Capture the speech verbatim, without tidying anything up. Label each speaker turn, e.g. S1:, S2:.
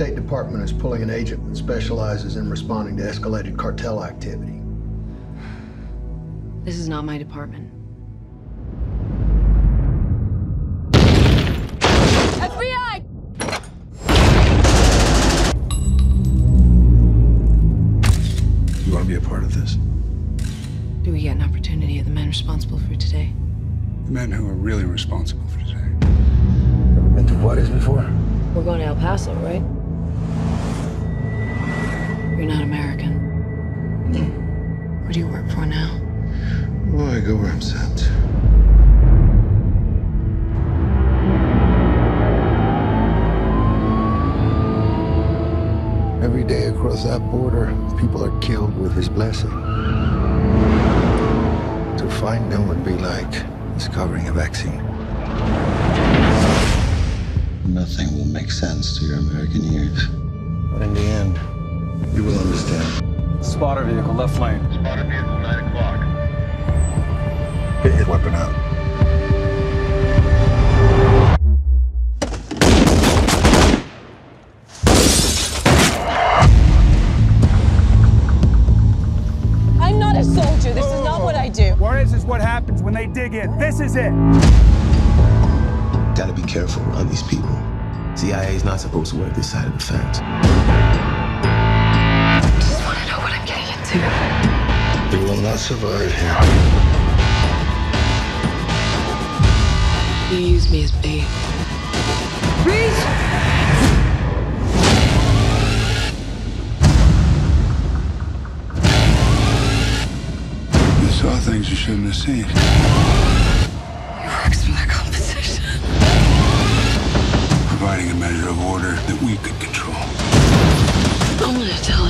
S1: State Department is pulling an agent that specializes in responding to escalated cartel activity.
S2: This is not my department. F B I!
S3: You want to be a part of this?
S2: Do we get an opportunity of the men responsible for today?
S4: The men who are really responsible for today.
S3: Ever been to Juarez before?
S2: We're going to El Paso, right? You're not American.
S3: No.
S2: What do you work for now?
S3: Well, I go where I'm sent. Every day across that border, people are killed with his blessing. To find them would be like discovering a vaccine. Nothing will make sense to your American ears. But in the end, you will understand.
S5: Spotter vehicle, left lane.
S6: Spotter vehicle, nine o'clock.
S3: Get your weapon out.
S7: I'm not a soldier. This is not what I do.
S5: Juarez is what happens when they dig in. This is it.
S8: Gotta be careful around these people. C I A is not supposed to work this side of the fence.
S2: I just want to know what I'm getting into.
S3: You will not survive here.
S2: You use me as bait. Freeze!
S4: You saw things you shouldn't have seen.
S2: He works for the competition.
S4: Providing a measure of order that we could control.
S2: I'm gonna tell